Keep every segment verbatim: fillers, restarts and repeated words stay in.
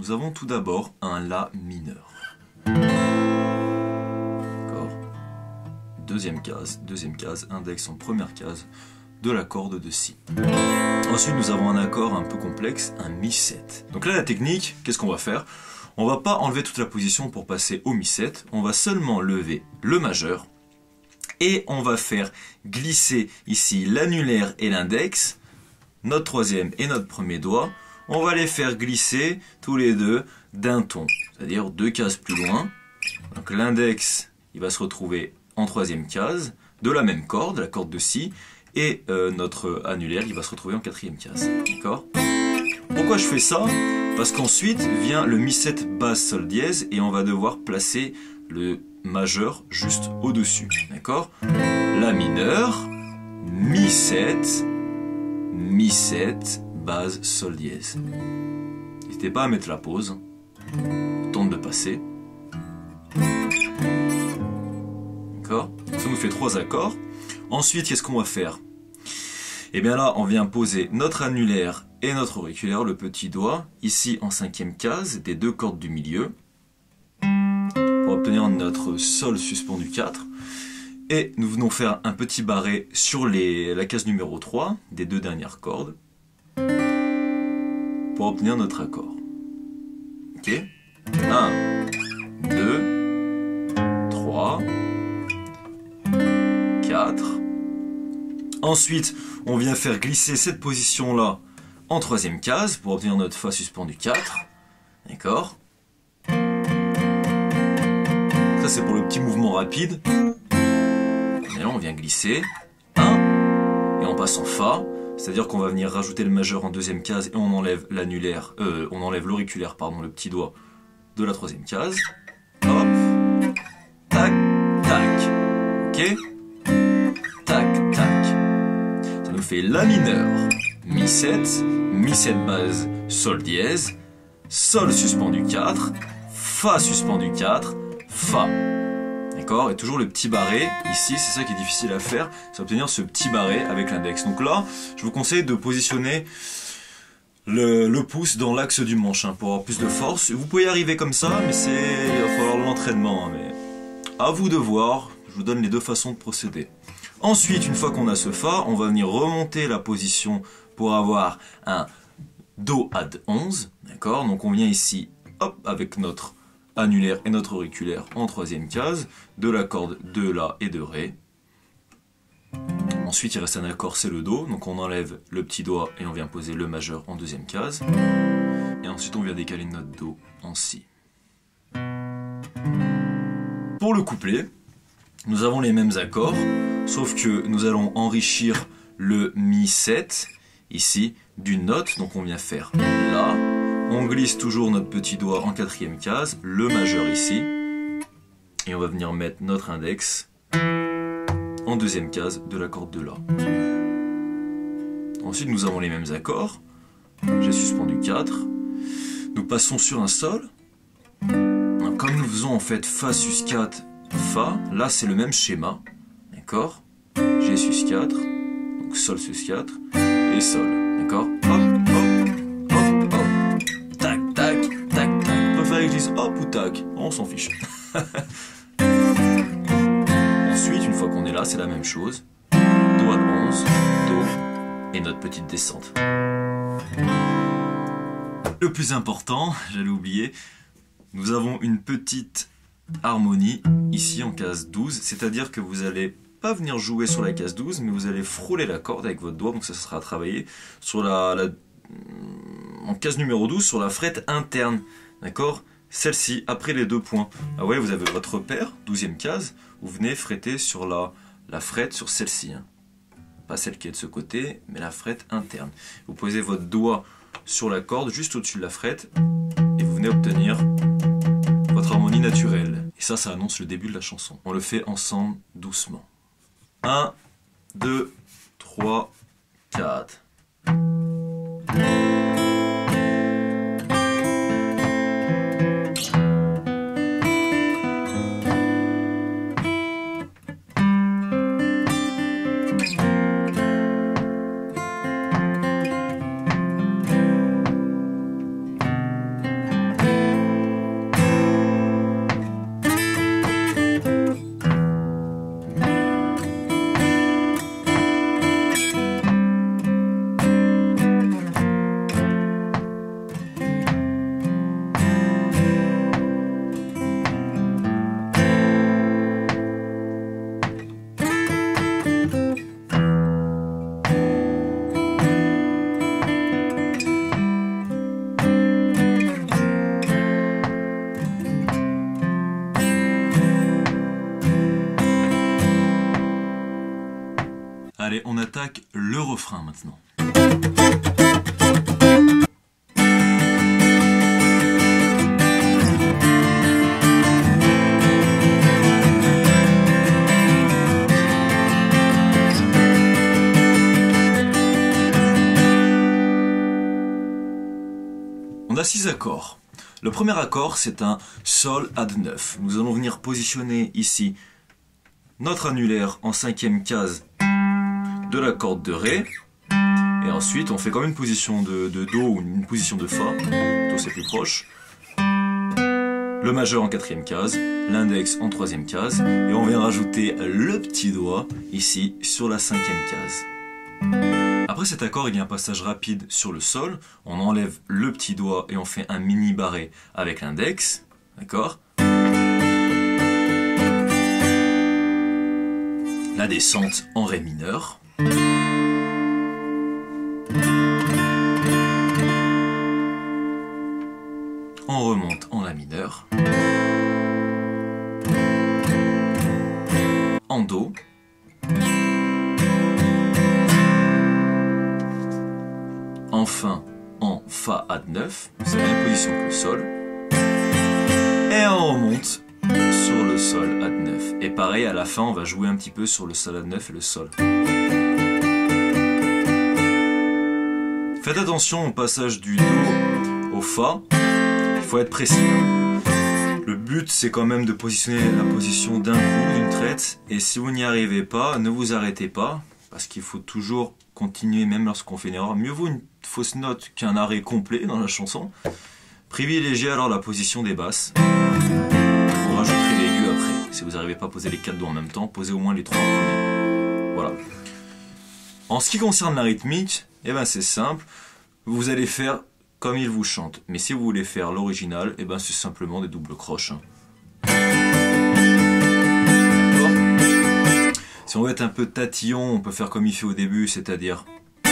nous avons tout d'abord un La mineur. D'accord. Deuxième case, deuxième case, index en première case de la corde de Si. Ensuite, nous avons un accord un peu complexe, un Mi sept. Donc là, la technique, qu'est-ce qu'on va faire? On va pas enlever toute la position pour passer au Mi sept, on va seulement lever le majeur et on va faire glisser ici l'annulaire et l'index, notre troisième et notre premier doigt, on va les faire glisser tous les deux d'un ton, c'est-à-dire deux cases plus loin. Donc l'index, il va se retrouver en troisième case de la même corde, la corde de Si, et euh, notre annulaire, il va se retrouver en quatrième case. D'accord? Pourquoi je fais ça? Parce qu'ensuite vient le Mi sept base Sol dièse et on va devoir placer le majeur juste au-dessus. D'accord? La mineur, Mi sept, Mi sept, base Sol dièse. N'hésitez pas à mettre la pause. Tente de passer. D'accord? Ça nous fait trois accords. Ensuite, qu'est-ce qu'on va faire? Et bien là, on vient poser notre annulaire et notre auriculaire, le petit doigt, ici en cinquième case, des deux cordes du milieu, pour obtenir notre Sol suspendu quatre. Et nous venons faire un petit barré sur les, la case numéro trois, des deux dernières cordes, pour obtenir notre accord. Ok? un, deux, trois, quatre. Ensuite, on vient faire glisser cette position-là en troisième case pour obtenir notre Fa suspendu quatre. D'accord? Ça, c'est pour le petit mouvement rapide. Et là, on vient glisser un et on passe en Fa. C'est-à-dire qu'on va venir rajouter le majeur en deuxième case et on enlève l'annulaire, euh, on enlève l'auriculaire, pardon, le petit doigt de la troisième case. Hop, tac, tac. Ok? Tac, tac. Ça nous fait La mineur, Mi sept, Mi sept base, Sol dièse, Sol suspendu quatre, Fa suspendu quatre, Fa. D'accord? Et toujours le petit barré, ici, c'est ça qui est difficile à faire, c'est obtenir ce petit barré avec l'index. Donc là, je vous conseille de positionner le, le pouce dans l'axe du manche, hein, pour avoir plus de force. Vous pouvez y arriver comme ça, mais c'est, il va falloir l'entraînement. Hein, mais à vous de voir, je vous donne les deux façons de procéder. Ensuite, une fois qu'on a ce Fa, on va venir remonter la position pour avoir un Do add onze. D'accord? Donc on vient ici, hop, avec notre annulaire et notre auriculaire en troisième case, de la corde de La et de Ré. Ensuite, il reste un accord, c'est le Do, donc on enlève le petit doigt et on vient poser le majeur en deuxième case. Et ensuite, on vient décaler notre Do en Si. Pour le couplet, nous avons les mêmes accords, sauf que nous allons enrichir le Mi sept, ici, d'une note, donc on vient faire La. On glisse toujours notre petit doigt en quatrième case, le majeur ici, et on va venir mettre notre index en deuxième case de la corde de La. Ensuite, nous avons les mêmes accords. J'ai suspendu quatre. Nous passons sur un Sol. Comme nous faisons en fait Fa sus quatre, Fa, là c'est le même schéma. D'accord? G sus quatre, donc Sol sus quatre, et Sol. D'accord? Hop, hop, hop, hop. Tac, tac, tac, tac. On peut faire que je dise hop ou tac. On s'en fiche. Ensuite, une fois qu'on est là, c'est la même chose. Do à onze, Do, et notre petite descente. Le plus important, j'allais oublier, nous avons une petite harmonie ici en case douze, c'est-à-dire que vous allez pas venir jouer sur la case douze, mais vous allez frôler la corde avec votre doigt, donc ça sera travaillé sur la, la en case numéro douze, sur la frette interne, d'accord? Celle-ci, après les deux points. Ah ouais, vous avez votre repère, douzième case, vous venez fretter sur la, la frette sur celle-ci, hein. Pas celle qui est de ce côté, mais la frette interne. Vous posez votre doigt sur la corde, juste au-dessus de la frette, et vous venez obtenir votre harmonie naturelle. Et ça, ça annonce le début de la chanson. On le fait ensemble, doucement. un, deux, trois, quatre. attaque le refrain maintenant. On a six accords. Le premier accord, c'est un Sol add neuf. Nous allons venir positionner ici notre annulaire en cinquième case de la corde de Ré. Et ensuite, on fait comme une position de, de Do ou une position de Fa. Do, c'est plus proche. Le majeur en quatrième case, l'index en troisième case. Et on vient rajouter le petit doigt ici sur la cinquième case. Après cet accord, il y a un passage rapide sur le Sol. On enlève le petit doigt et on fait un mini barré avec l'index. D'accord ? La descente en Ré mineur. On remonte en La mineur. En Do. Enfin en Fa add neuf, c'est la même position que le Sol. Et on remonte sur le Sol add neuf. Et pareil, à la fin, on va jouer un petit peu sur le Sol add neuf et le Sol. Faites attention au passage du Do au Fa. Il faut être précis. Le but, c'est quand même de positionner la position d'un coup, d'une traite. Et si vous n'y arrivez pas, ne vous arrêtez pas. Parce qu'il faut toujours continuer, même lorsqu'on fait une erreur. Mieux vaut une fausse note qu'un arrêt complet dans la chanson. Privilégiez alors la position des basses. Vous rajouterez l'aigu après. Si vous n'arrivez pas à poser les quatre doigts en même temps, posez au moins les trois premiers. Voilà. En ce qui concerne la rythmique, eh ben c'est simple. Vous allez faire comme il vous chante. Mais si vous voulez faire l'original, eh ben c'est simplement des doubles croches. Si on veut être un peu tatillon, on peut faire comme il fait au début, c'est-à-dire... Et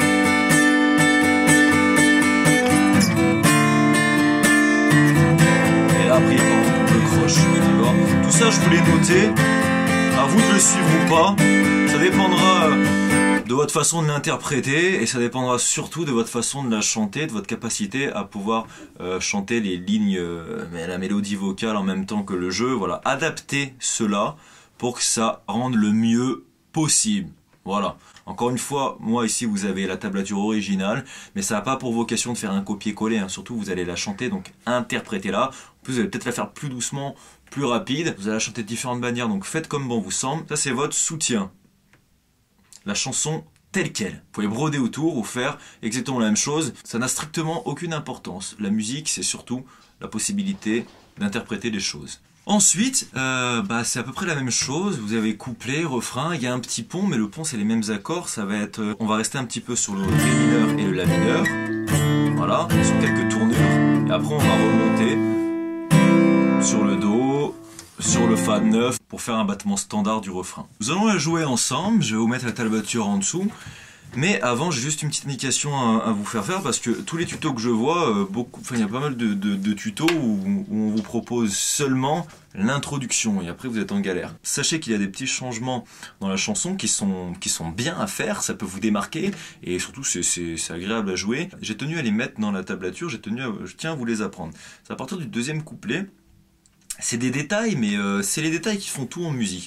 là, après, il part en double croche. Tout ça, je vous l'ai noté. À vous de le suivre ou pas. Ça dépendra de votre façon de l'interpréter et ça dépendra surtout de votre façon de la chanter, de votre capacité à pouvoir euh, chanter les lignes, euh, la mélodie vocale en même temps que le jeu. Voilà, adaptez cela pour que ça rende le mieux possible. Voilà. Encore une fois, moi ici vous avez la tablature originale, mais ça n'a pas pour vocation de faire un copier-coller, hein. Surtout vous allez la chanter, donc interprétez-la. En plus vous allez peut-être la faire plus doucement, plus rapide. Vous allez la chanter de différentes manières, donc faites comme bon vous semble. Ça c'est votre soutien. La chanson telle quelle. Vous pouvez broder autour ou faire exactement la même chose. Ça n'a strictement aucune importance. La musique c'est surtout la possibilité d'interpréter des choses. Ensuite, euh, bah, c'est à peu près la même chose. Vous avez couplet, refrain, il y a un petit pont, mais le pont c'est les mêmes accords. Ça va être, euh, on va rester un petit peu sur le Ré mineur et le La mineur. Voilà, sur quelques tournures. Et après on va remonter sur le Do, sur le Fa neuf pour faire un battement standard du refrain. Nous allons la jouer ensemble. Je vais vous mettre la tablature en dessous. Mais avant, j'ai juste une petite indication à, à vous faire faire parce que tous les tutos que je vois, euh, beaucoup, enfin, il y a pas mal de, de, de tutos où, où on vous propose seulement l'introduction et après vous êtes en galère. Sachez qu'il y a des petits changements dans la chanson qui sont, qui sont bien à faire, ça peut vous démarquer et surtout c'est agréable à jouer. J'ai tenu à les mettre dans la tablature, j'ai tenu à, je tiens à vous les apprendre. C'est à partir du deuxième couplet. C'est des détails, mais euh, c'est les détails qui font tout en musique.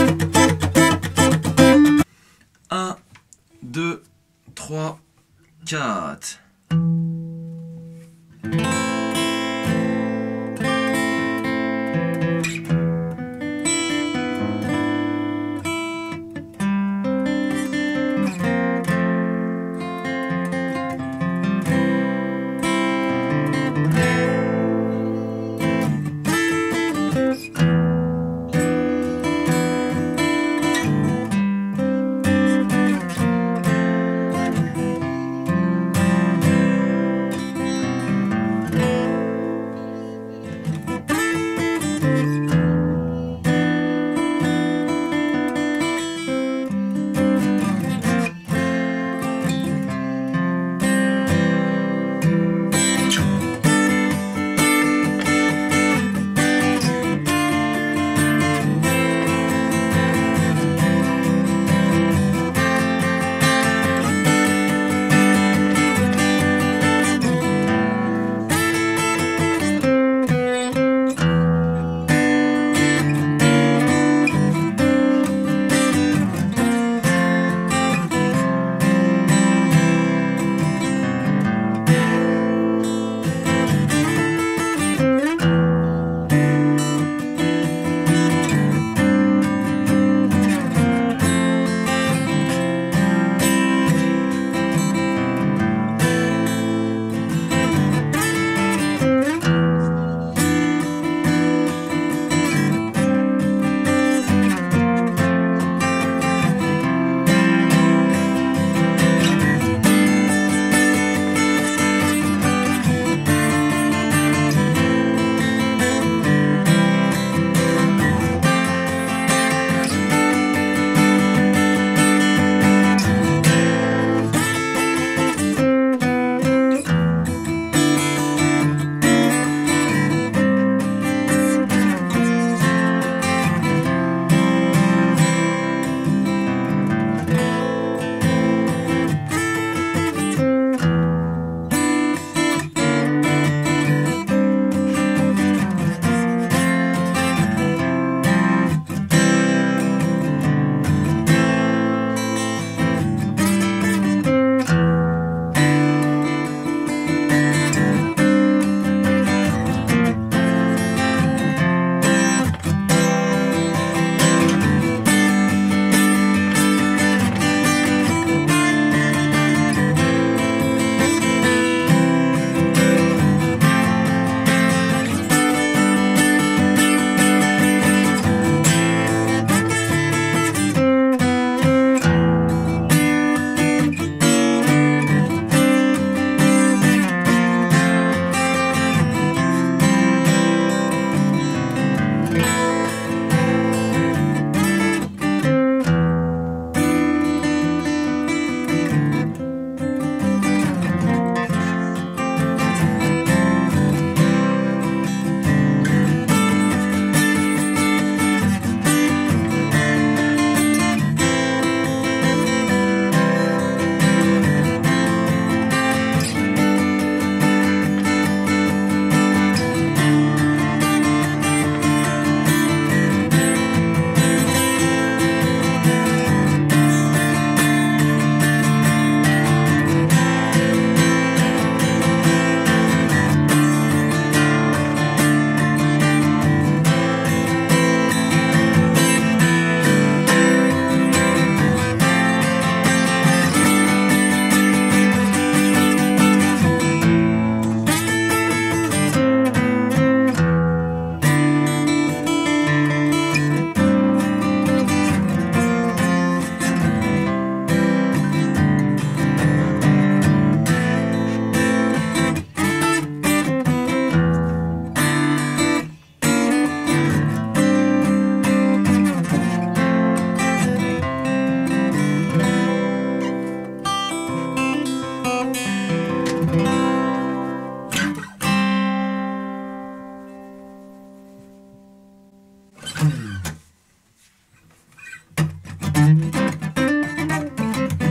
un, deux, trois, quatre.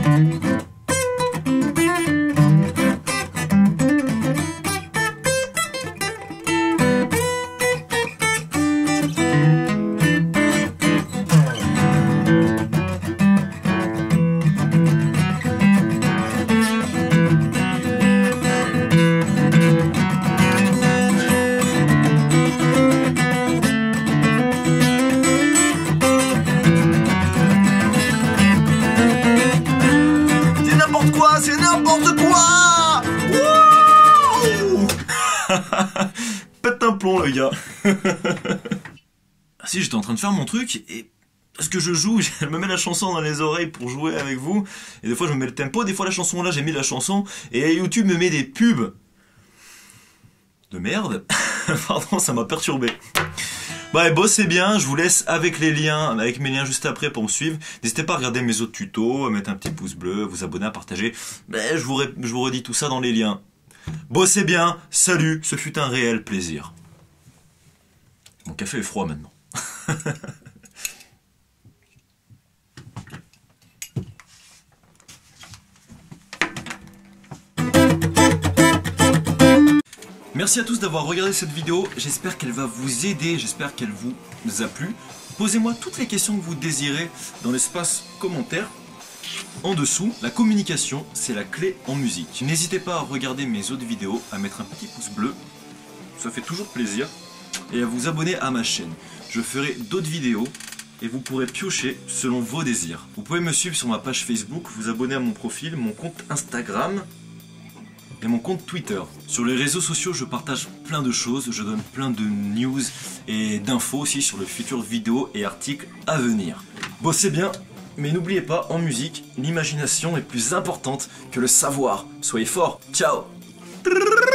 C'est n'importe quoi. Wouh. Pète un plomb le gars. Ah si, j'étais en train de faire mon truc et parce que je joue, je me mets la chanson dans les oreilles pour jouer avec vous et des fois je me mets le tempo, des fois la chanson là j'ai mis la chanson et YouTube me met des pubs de merde. Pardon, ça m'a perturbé. Bah bossez bien, je vous laisse avec les liens, avec mes liens juste après pour me suivre. N'hésitez pas à regarder mes autres tutos, à mettre un petit pouce bleu, à vous abonner, à partager. Mais je vous, re... je vous redis tout ça dans les liens. Bossez bien, salut, ce fut un réel plaisir. Mon café est froid maintenant. Merci à tous d'avoir regardé cette vidéo, j'espère qu'elle va vous aider, j'espère qu'elle vous a plu. Posez-moi toutes les questions que vous désirez dans l'espace commentaire. En dessous, la communication, c'est la clé en musique. N'hésitez pas à regarder mes autres vidéos, à mettre un petit pouce bleu, ça fait toujours plaisir, et à vous abonner à ma chaîne. Je ferai d'autres vidéos et vous pourrez piocher selon vos désirs. Vous pouvez me suivre sur ma page Facebook, vous abonner à mon profil, mon compte Instagram, et mon compte Twitter. Sur les réseaux sociaux, je partage plein de choses, je donne plein de news et d'infos aussi sur les futures vidéos et articles à venir. Bossez bien, mais n'oubliez pas, en musique, l'imagination est plus importante que le savoir. Soyez forts, ciao!